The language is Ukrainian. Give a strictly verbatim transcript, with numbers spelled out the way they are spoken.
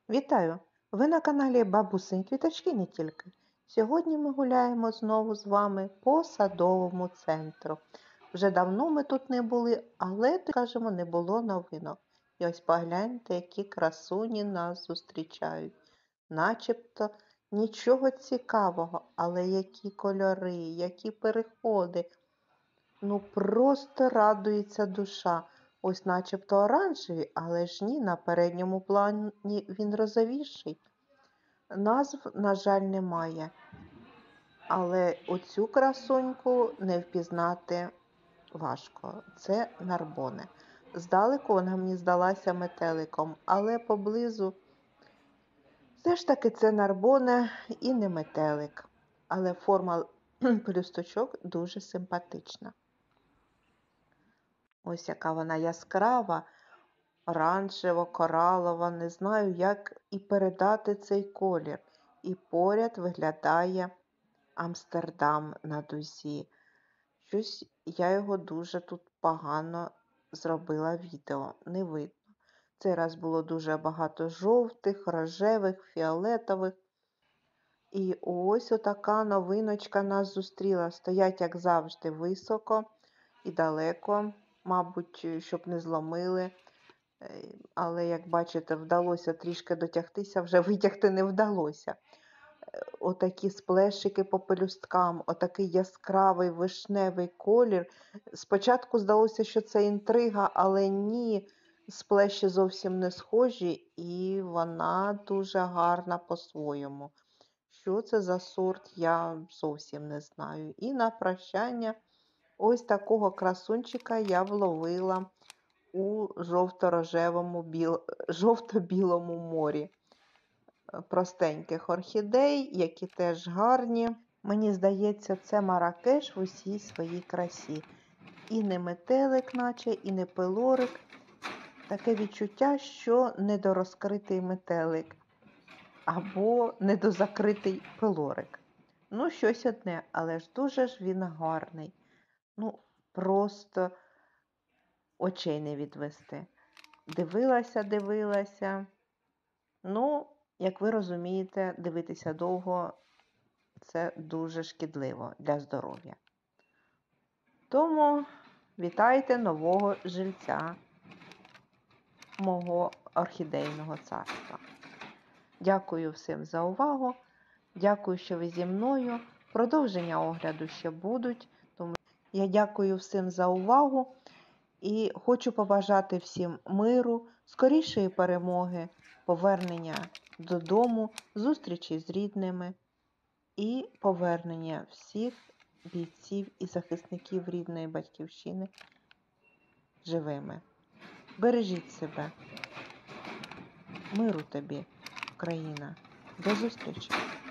Вітаю! Ви на каналі Бабусин Квіточки не тільки. Сьогодні ми гуляємо знову з вами по садовому центру. Вже давно ми тут не були, але, скажімо, не було новинок. І ось погляньте, які красуні нас зустрічають. Начебто нічого цікавого, але які кольори, які переходи. Ну просто радується душа. Ось начебто оранжевий, але ж ні, на передньому плані він розовіший. Назв, на жаль, немає. Але оцю красуньку не впізнати важко. Це нарбоне. Здалеку вона мені здалася метеликом, але поблизу все ж таки це нарбоне і не метелик. Але форма пелюсточок дуже симпатична. Ось яка вона яскрава, оранжево-коралова, не знаю, як і передати цей колір. І поряд виглядає Амстердам на дузі. Щось я його дуже тут погано зробила відео, не видно. Цей раз було дуже багато жовтих, рожевих, фіолетових. І ось отака новиночка нас зустріла. Стоять, як завжди, високо і далеко, мабуть, щоб не зломили. Але, як бачите, вдалося трішки дотягтися, вже витягти не вдалося. Отакі сплешики по пелюсткам, отакий яскравий вишневий колір. Спочатку здалося, що це інтрига, але ні, сплеші зовсім не схожі, і вона дуже гарна по-своєму. Що це за сорт, я зовсім не знаю. І на прощання ось такого красунчика я вловила у жовто-рожевому, біл... жовто-білому морі. Простеньких орхідей, які теж гарні. Мені здається, це Маракеш в усій своїй красі. І не метелик наче, і не пилорик. Таке відчуття, що недорозкритий метелик. Або недозакритий пилорик. Ну, щось одне, але ж дуже ж він гарний. Ну, просто очей не відвести. Дивилася, дивилася. Ну, як ви розумієте, дивитися довго – це дуже шкідливо для здоров'я. Тому вітайте нового жильця мого орхідейного царства. Дякую всім за увагу. Дякую, що ви зі мною. Продовження огляду ще будуть. Тому я дякую всім за увагу і хочу побажати всім миру, скорішої перемоги, повернення додому, зустрічі з рідними і повернення всіх бійців і захисників рідної батьківщини живими. Бережіть себе. Миру тобі, Україна. До зустрічі!